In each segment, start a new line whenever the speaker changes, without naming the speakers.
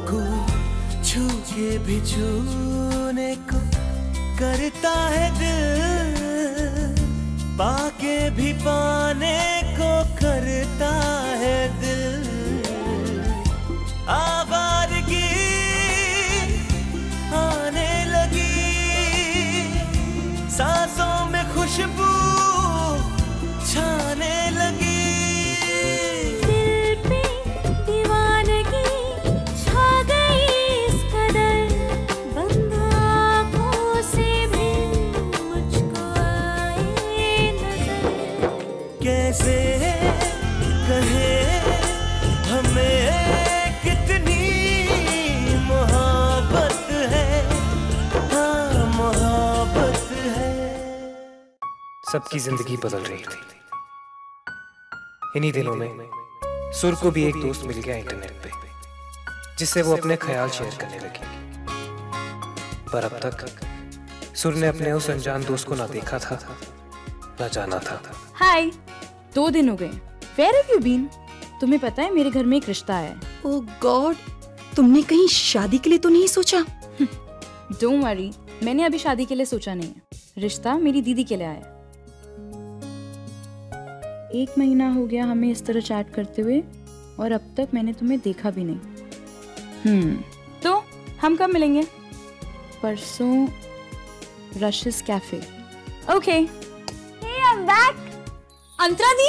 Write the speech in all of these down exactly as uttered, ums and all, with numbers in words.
को छू के भी छूने को करता है दिल, पाके भी पाने को करता है दिल। आवारगी आने लगी, सांसों में खुशबू छाने लगी।
दिल पे दीवानगी छा गई इस कदर, बंद आँखों से भी मुझको आए नजर।
कैसे कहे हमें कितनी मोहब्बत है, हाँ मोहब्बत है।
सबकी जिंदगी बदल रही थी। इन्हीं दिनों में सुर को भी एक दोस्त मिल गया इंटरनेट पे, जिससे वो अपने ख्याल शेयर करने लगी। पर अब तक सुर ने अपने उस अनजान दोस्त को ना देखा था, ना जाना था।
हाय, दो दिन हो गए। Where have you been? तुम्हें पता है मेरे घर में एक रिश्ता है।
ओह गॉड, तुमने कहीं शादी के लिए तो नहीं सोचा?
Don't worry, मैंने अभी शादी के लिए सोचा नहीं है। रिश्ता मेरी दीदी के लिए आया। एक महीना हो गया हमें इस तरह चैट करते हुए, और अब तक मैंने तुम्हें देखा भी नहीं। हम्म तो हम कब मिलेंगे? परसों रशिस cafe. Okay.
Hey, I'm back.
Antara di,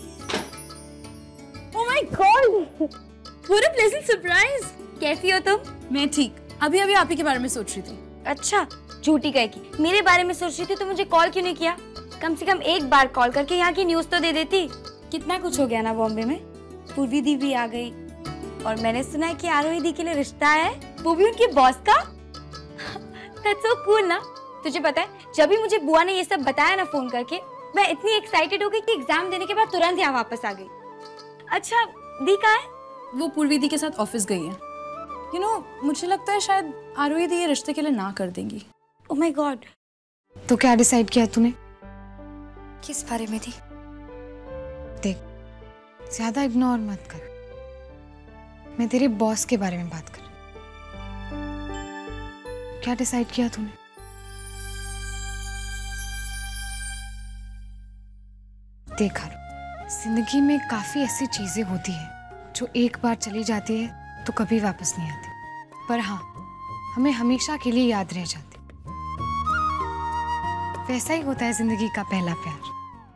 Oh my God!
what a pleasant surprise.
कैसी हो तुम?
मैं ठीक, अभी अभी आप ही के बारे में सोच रही थी।
अच्छा, झूठी कह की मेरे बारे में सोच रही थी तो मुझे कॉल क्यों नहीं किया? कम से कम एक बार कॉल करके यहाँ की न्यूज़ तो दे देती। कितना कुछ हो गया ना बॉम्बे में। पूर्वी दी भी आ गई, और मैंने सुना है कि आरोही दी के लिए रिश्ता है, वो भी उनके बॉस का। That's so cool ना। तुझे पता है, जब भी मुझे बुआ ने ये सब बताया ना फोन करके, मैं इतनी एक्साइटेड हो गई कि एग्जाम देने के बाद तुरंत यहाँ वापस आ गई। अच्छा, दी कहाँ है?
वो पूर्वी दी के साथ ऑफिस गई है। यू you नो know, मुझे लगता है शायद आरोही दी ये रिश्ते के लिए ना कर देंगी।
Oh my God.
तो क्या डिसाइड किया तूने?
किस बारे में थी?
देख, ज्यादा इग्नोर मत कर। मैं तेरे बॉस के बारे में बात कर। क्या डिसाइड किया तूने? देखा, जिंदगी में काफी ऐसी चीजें होती हैं जो एक बार चली जाती है तो कभी वापस नहीं आती, पर हाँ, हमें हमेशा के लिए याद रह जाती। वैसा ही होता है जिंदगी का पहला प्यार।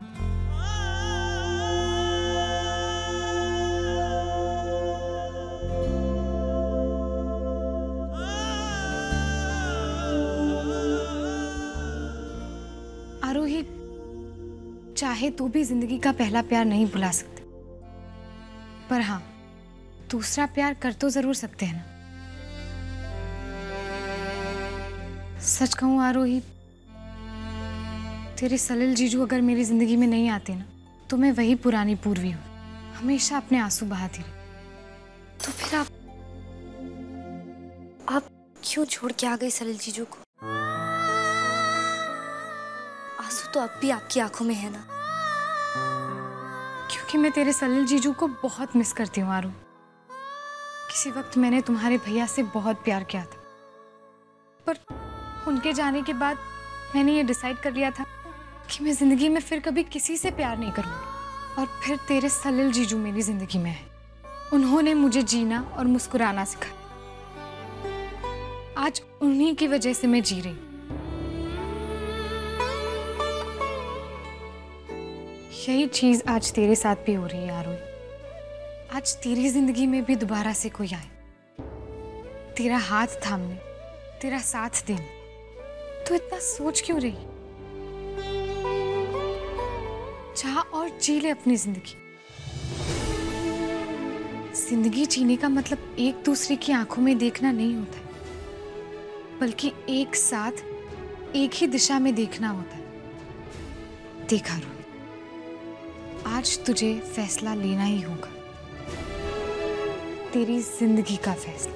आरोही, चाहे तू भी जिंदगी का पहला प्यार नहीं भुला सकते, पर हाँ, दूसरा प्यार कर तो जरूर सकते हैं ना। सच कहूं आरोही, तेरे सलिल जीजू अगर मेरी जिंदगी में नहीं आते ना, तो मैं वही पुरानी पूर्वी हूँ, हमेशा अपने आंसू बहाती रही।
तो फिर आप आप क्यों छोड़ के आ गए सलिल जीजू को? आंसू तो अब भी आपकी आंखों में है ना।
क्योंकि मैं तेरे सलिल जीजू को बहुत मिस करती हूँ आरू। किसी वक्त मैंने तुम्हारे भैया से बहुत प्यार किया था, पर उनके जाने के बाद मैंने ये डिसाइड कर लिया था कि मैं जिंदगी में फिर कभी किसी से प्यार नहीं करूँगी। और फिर तेरे सलिल जीजू मेरी जिंदगी में है। उन्होंने मुझे जीना और मुस्कुराना सिखाया। आज उन्हीं की वजह से मैं जी रही हूँ। यही चीज आज तेरे साथ भी हो रही है आरोही। आज तेरी जिंदगी में भी दोबारा से कोई आए, तेरा हाथ थामने, तेरा साथ देने, तो इतना सोच क्यों रही? चाह और जी ले अपनी जिंदगी। जिंदगी जीने का मतलब एक दूसरे की आंखों में देखना नहीं होता है, बल्कि एक साथ एक ही दिशा में देखना होता है। देखा रो, आज तुझे फैसला लेना ही होगा, तेरी जिंदगी का फैसला।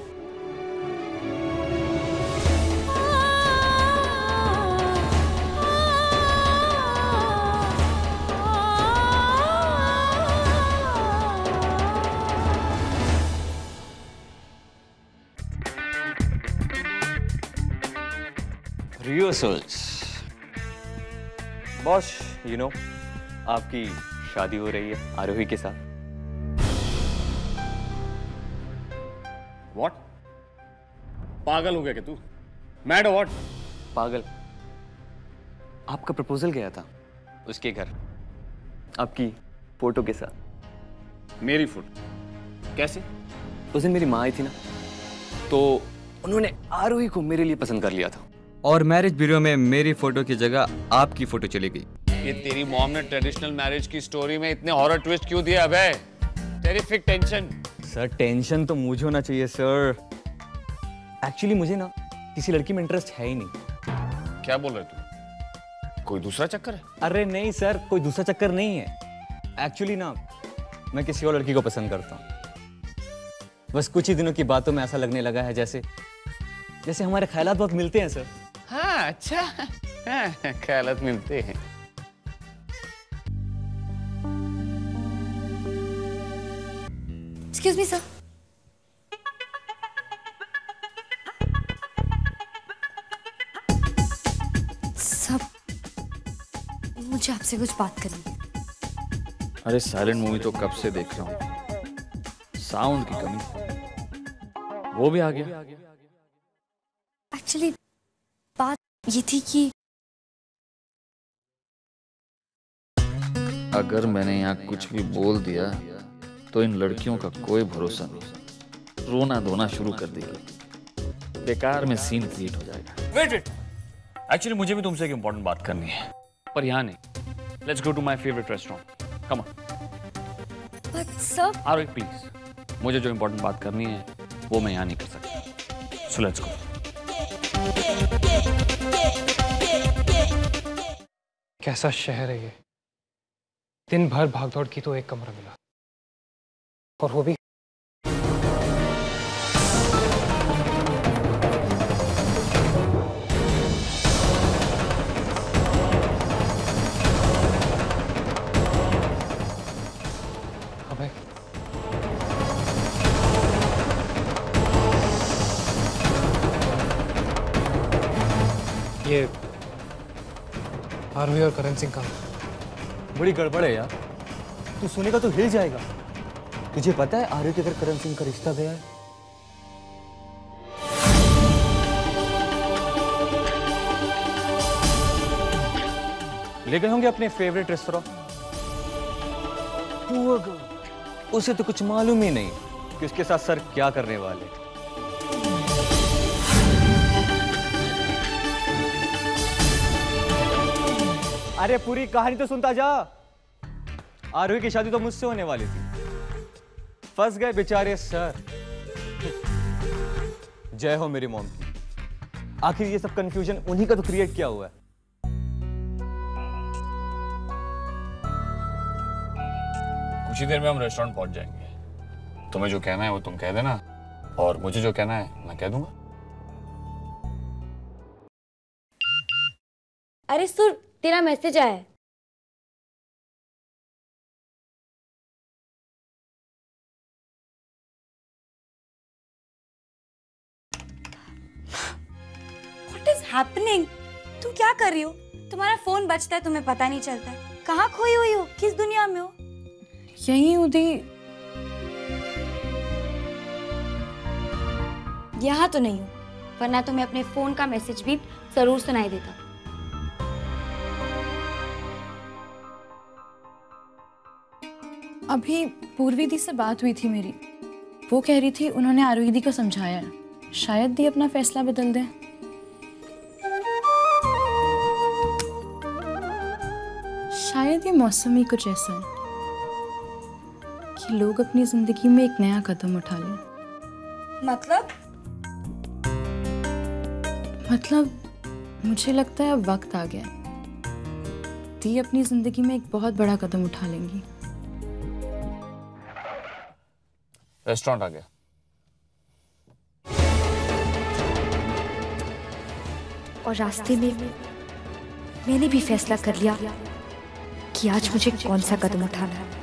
रिहर्सल्स। बॉस, यू नो आपकी शादी हो रही है आरोही के साथ।
व्हाट? पागल हो गया क्या तू? Mad what?
पागल, आपका प्रपोजल गया था उसके घर आपकी फोटो के साथ।
मेरी फोटो? कैसे?
उस दिन मेरी माँ आई थी ना, तो उन्होंने आरोही को मेरे लिए पसंद कर लिया था और मैरिज ब्यूरो में मेरी फोटो की जगह आपकी फोटो चली गई।
ये तेरी मॉम ने ट्रेडिशनल मैरिज की स्टोरी में इतने हॉरर ट्विस्ट क्यों दिया अबे? Terrific tension.
सर टेंशन तो मुझे होना चाहिए सर। एक्चुअली मुझे ना किसी लड़की में इंटरेस्ट है ही नहीं।
क्या बोल रहे तू? कोई दूसरा चक्कर है?
अरे नहीं सर, कोई दूसरा चक्कर नहीं है। एक्चुअली ना मैं किसी और लड़की को पसंद करता हूँ। बस कुछ ही दिनों की बातों में ऐसा लगने लगा है जैसे जैसे हमारे ख्यालात बहुत मिलते हैं सर।
हाँ अच्छा, हाँ, ख्यालात मिलते हैं।
Excuse me sir. सब मुझे आपसे कुछ बात करनी है।
अरे साइलेंट मूवी तो कब से देख रहा हूँ, साउंड की कमी। वो भी आ गया।
एक्चुअली बात ये थी कि
अगर मैंने यहाँ कुछ भी बोल दिया तो इन लड़कियों का कोई भरोसा नहीं, रोना धोना शुरू कर देगी, बेकार में सीन क्रिएट हो जाएगा। वेट वेट, एक्चुअली मुझे भी तुमसे एक इंपॉर्टेंट बात करनी है, पर यहाँ नहीं। Let's go to my favourite restaurant, come on.
But sir.
Aarohi please, मुझे जो इंपॉर्टेंट बात करनी है वो मैं यहाँ नहीं कर सकता, सो लेट्स गो।
कैसा शहर है ये, दिन भर भागदौड़ की तो एक कमरा मिला, और वो भी अबे ये आरोही और करण सिंह का
बड़ी गड़बड़ है यार, तू सुनेगा तो हिल जाएगा। तुझे पता है आरोही के घर करण सिंह का रिश्ता गया है? ले गए होंगे अपने फेवरेट रेस्टोरेंट। उसे तो कुछ मालूम ही नहीं कि उसके साथ सर क्या करने वाले। अरे पूरी कहानी तो सुनता जा। आरोही की शादी तो मुझसे होने वाली थी, फंस गए बेचारे सर। जय हो मेरी मॉम की। आखिर ये सब कंफ्यूजन उन्हीं का तो क्रिएट किया हुआ है।
कुछ ही देर में हम रेस्टोरेंट पहुंच जाएंगे। तुम्हें जो कहना है वो तुम कह देना, और मुझे जो कहना है मैं कह दूंगा।
अरे सुर, तेरा मैसेज आया है। What is happening? तुम क्या कर रही हो? तुम्हारा फोन बजता है, तुम्हें पता नहीं चलता है। कहाँ खोई हुई हो? किस दुनिया में हो?
यहीं उदी।
यहाँ तो नहीं हूँ, वरना तुम्हें अपने फोन का मैसेज भी जरूर सुनाई देता।
अभी पूर्वी दी से बात हुई थी मेरी। वो कह रही थी उन्होंने आरोही दी को समझाया है, शायद दी अपना फैसला बदल दे। शायद ये मौसम ही कुछ ऐसा है कि लोग अपनी जिंदगी में एक नया कदम उठा लें।
मतलब?
मतलब मुझे लगता है अब वक्त आ गया। दी अपनी जिंदगी में एक बहुत बड़ा कदम उठा लेंगी।
रेस्टोरेंट आ गया।
और रास्ते में मैंने भी फैसला कर लिया कि आज मुझे कौन सा कदम उठाना है।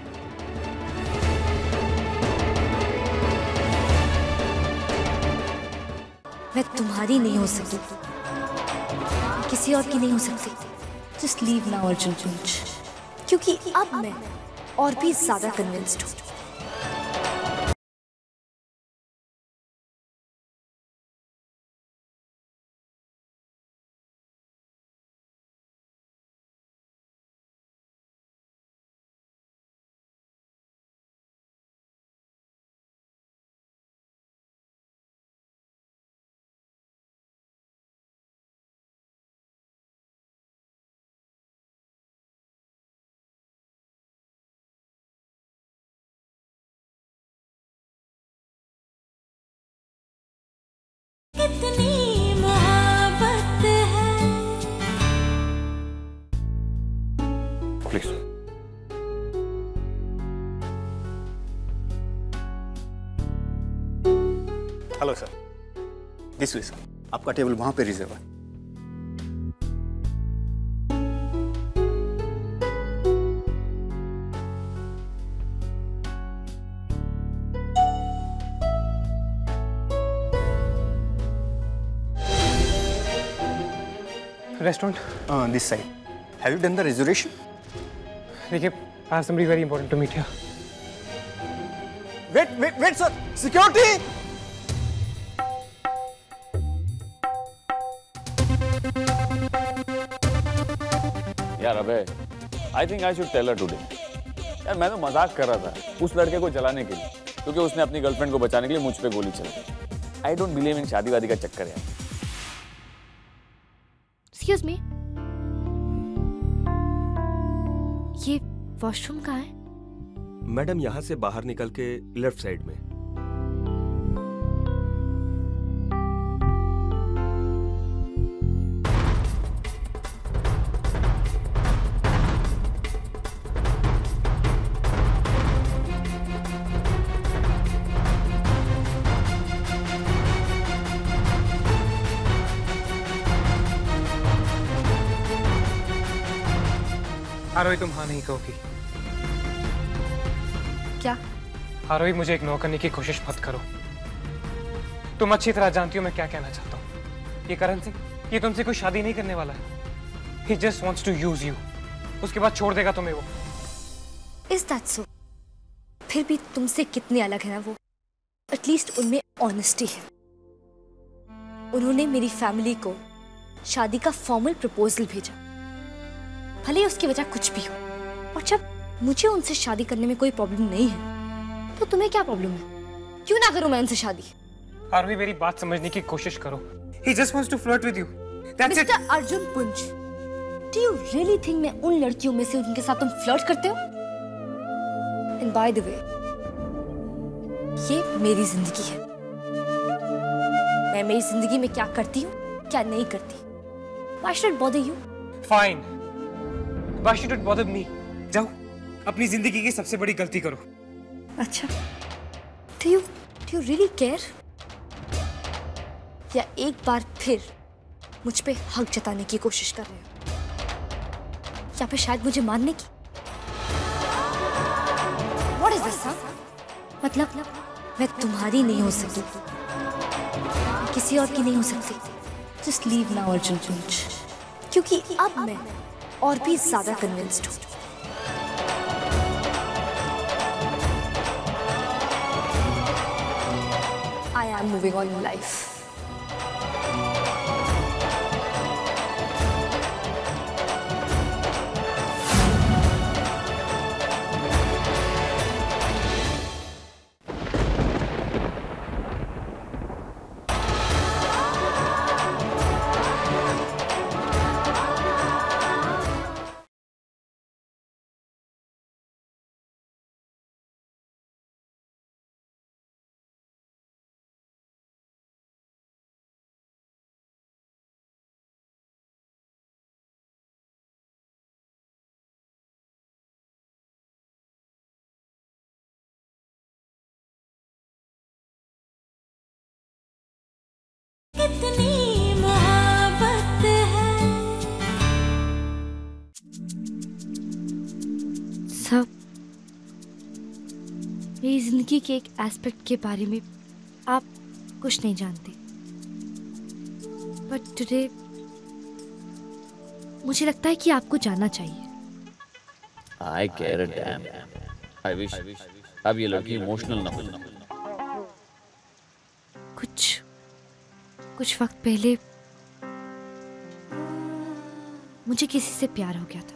मैं तुम्हारी नहीं हो सकी, किसी और की नहीं हो सकती। जस्ट लीव नाउ अर्जुन पुंज, क्योंकि अब मैं और भी ज्यादा कन्विंस्ड हूँ। कितनी मोहब्बत है।
Please.
Hello sir, this way sir, आपका टेबल वहां पे रिजर्व है।
Restaurant?
This side. Have you done the reservation?
देखिए, I have somebody very important to meet here.
Wait, wait, wait, sir! Security!
यार अबे, I think I should tell her today. यार मैं तो मजाक कर रहा था उस लड़के को जलाने के लिए, क्योंकि उसने अपनी गर्लफ्रेंड को बचाने के लिए मुझ पे गोली चलाई। I don't believe in शादी वादी का चक्कर यार।
Excuse me. ये वॉशरूम कहाँ है?
मैडम यहाँ से बाहर निकल के लेफ्ट साइड में।
आरोही, तुम हाँ नहीं कहोगी।
क्या?
आरोही, मुझे इग्नोर करने की कोशिश मत करो। तुम अच्छी तरह जानती हो मैं क्या कहना चाहता हूँ। ये करण सिंह, ये तुमसे कोई शादी नहीं करने वाला है। He just wants to use you. उसके बाद छोड़ देगा तुम्हें वो।
Is that so? फिर भी तुमसे कितने अलग है ना वो। एटलीस्ट उनमें ऑनेस्टी है। उन्होंने मेरी फैमिली को शादी का फॉर्मल प्रपोजल भेजा, भले ही उसकी वजह कुछ भी हो। और जब मुझे उनसे शादी करने में कोई प्रॉब्लम नहीं है, तो तुम्हें क्या प्रॉब्लम है? क्यों ना करूं मैं उनसे शादी?
आरोही, मेरी बात समझने की कोशिश करो। He just wants to flirt with you. That's it.
Mister Arjun Punj, do you really think मैं उन लड़कियों में से उनके साथ तुम फ्लर्ट करते हो? And by the way, ये मेरी जिंदगी है। मैं मेरी जिंदगी में क्या करती हूँ, क्या नहीं करती। Why should it bother you?
Fine. Why should it bother me? जाओ, अपनी जिंदगी की सबसे बड़ी गलती करो।
अच्छा, do you, do you really care? या एक बार फिर मुझ पे हक जताने की कोशिश कर रहे हो, या फिर शायद मुझे मारने की? What is this, huh? मतलब मैं तुम्हारी नहीं हो सकती, किसी और की नहीं हो सकती। Just leave now, अर्जुन पुंज, क्योंकि अब मैं और भी ज्यादा कन्विंस्ड हूँ। I am moving on in life. कितनी मोहब्बत है। सब मेरी जिंदगी के एक एस्पेक्ट के बारे में आप कुछ नहीं जानते, बट टुडे
मुझे लगता है कि आपको जानना चाहिए।
I care a damn. I wish अब ये लड़की इमोशनल ना हो।
कुछ कुछ वक्त पहले मुझे किसी से प्यार हो गया था।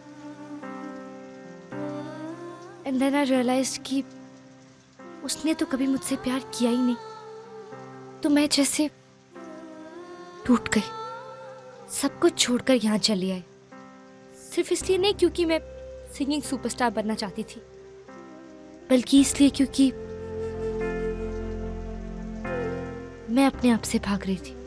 एंड देन आई रियलाइज्ड कि उसने तो कभी मुझसे प्यार किया ही नहीं। तो मैं जैसे टूट गई, सब कुछ छोड़कर यहाँ चली आई। सिर्फ इसलिए नहीं क्योंकि मैं सिंगिंग सुपरस्टार बनना चाहती थी, बल्कि इसलिए क्योंकि मैं अपने आप से भाग रही थी।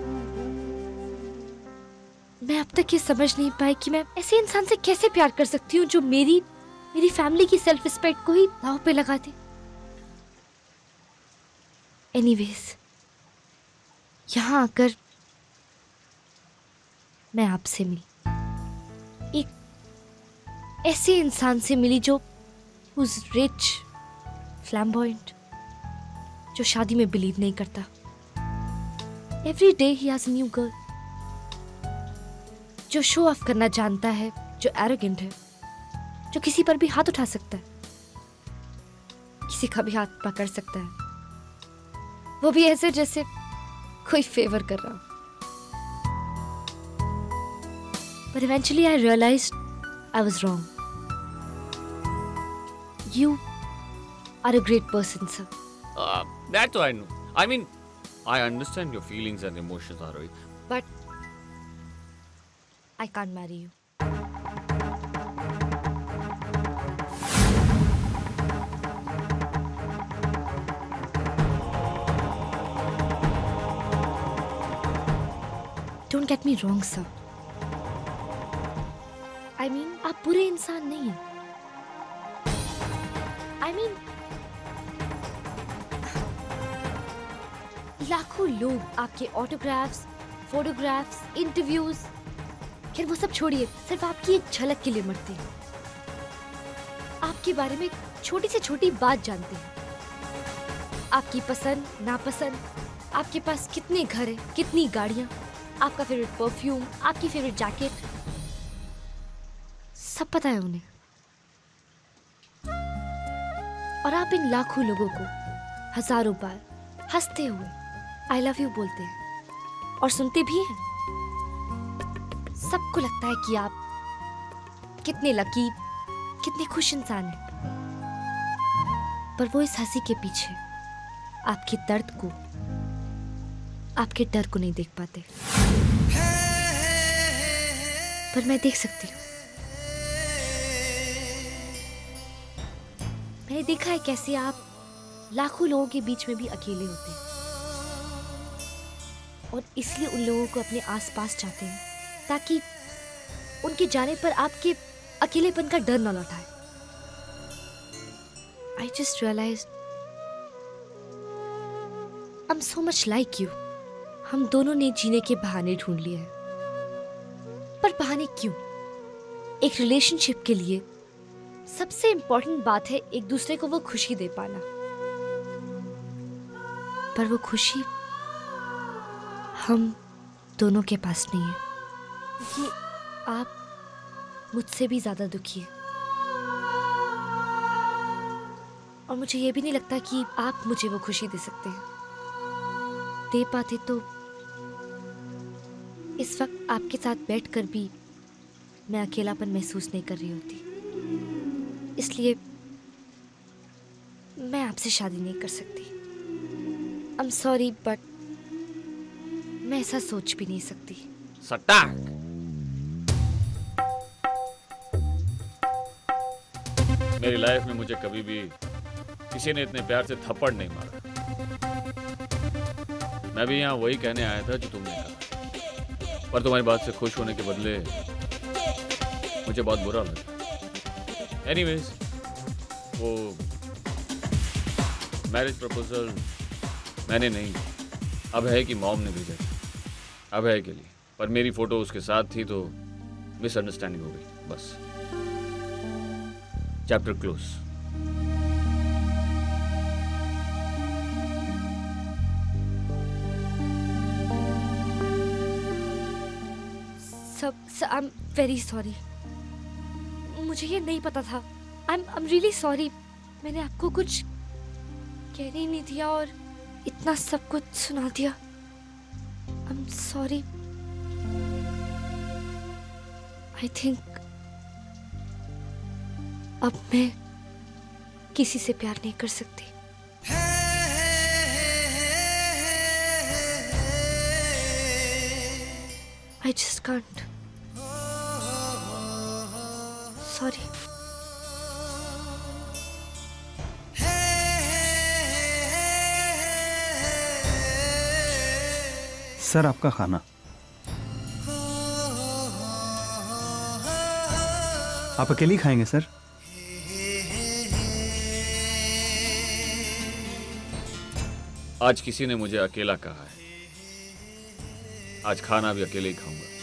मैं अब तक ये समझ नहीं पाई कि मैं ऐसे इंसान से कैसे प्यार कर सकती हूँ जो मेरी मेरी फैमिली की सेल्फ रिस्पेक्ट को ही दांव पे लगा दे। एनीवेज, यहाँ आकर मैं आपसे मिली, एक ऐसे इंसान से मिली जो who's rich, flamboyant, जो शादी में बिलीव नहीं करता। Every day he has a new girl, जो शो ऑफ करना जानता है, जो एरोगेंट है, जो किसी पर भी हाथ उठा सकता है, किसी का भी हाथ पकड़ सकता है, वो भी ऐसे जैसे कोई फेवर कर रहा हो। But eventually I realized I was wrong. You are a great person, sir.
Uh, that I know. I mean, I understand your feelings and emotions, Arohi.
But I can't marry you. Don't get me wrong, sir. I mean, आप बुरे इंसान नहीं हैं. I mean, लाखों लोग आपके autographs, photographs, interviews, खैर वो सब छोड़िए, सिर्फ आपकी एक झलक के लिए मरते हैं. आपके बारे में छोटी से छोटी बात जानते हैं. आपकी पसंद, नापसंद, आपके पास कितने घर हैं, कितनी गाड़ियां, आपका फेवरेट परफ्यूम, आपकी फेवरेट जैकेट, सब पता है उन्हें. और आप इन लाखों लोगों को हजारों बार हंसते हुए आई लव यू बोलते हैं और सुनते भी हैं. सबको लगता है कि आप कितने लकी, कितने खुश इंसान हैं. पर वो इस हंसी के पीछे आपके दर्द को, आपके डर को नहीं देख पाते. पर मैं देख सकती हूँ. मैंने देखा है कैसे आप लाखों लोगों के बीच में भी अकेले होते हैं और इसलिए उन लोगों को अपने आसपास चाहते हैं ताकि उनके जाने पर आपके अकेलेपन का डर न लौटाए. I just realized I'm so much like you. हम दोनों ने जीने के बहाने ढूंढ लिए हैं. पर बहाने क्यों? एक रिलेशनशिप के लिए सबसे इंपॉर्टेंट बात है एक दूसरे को वो खुशी दे पाना. पर वो खुशी हम दोनों के पास नहीं है. ये आप मुझसे भी ज्यादा दुखी है और मुझे ये भी नहीं लगता कि आप मुझे वो खुशी दे सकते हैं. दे पाते तो इस वक्त आपके साथ बैठकर भी मैं अकेलापन महसूस नहीं कर रही होती. इसलिए मैं आपसे शादी नहीं कर सकती. आई एम सॉरी बट मैं ऐसा सोच भी नहीं सकती.
सट्टा! मेरी लाइफ में मुझे कभी भी किसी ने इतने प्यार से थप्पड़ नहीं मारा. मैं भी यहाँ वही कहने आया था जो तुमने कहा, पर तुम्हारी बात से खुश होने के बदले मुझे बहुत बुरा लगा. एनीवेज, वो मैरिज प्रपोजल मैंने नहीं, अब है कि मॉम ने भेजा. अब है के लिए, पर मेरी फोटो उसके साथ थी तो मिसअंडरस्टैंडिंग हो गई. बस, चैप्टर क्लोज.
सब आई एम वेरी सॉरी, मुझे ये नहीं पता था। आई एम रियली सॉरी, मैंने आपको कुछ कहने ही नहीं दिया और इतना सब कुछ सुना दिया। I am sorry. I think अब मैं किसी से प्यार नहीं कर सकती। I just can't. Sorry.
Sir आपका खाना। आप अकेले ही खाएंगे सर?
आज किसी ने मुझे अकेला कहा है, आज खाना भी अकेले ही खाऊंगा।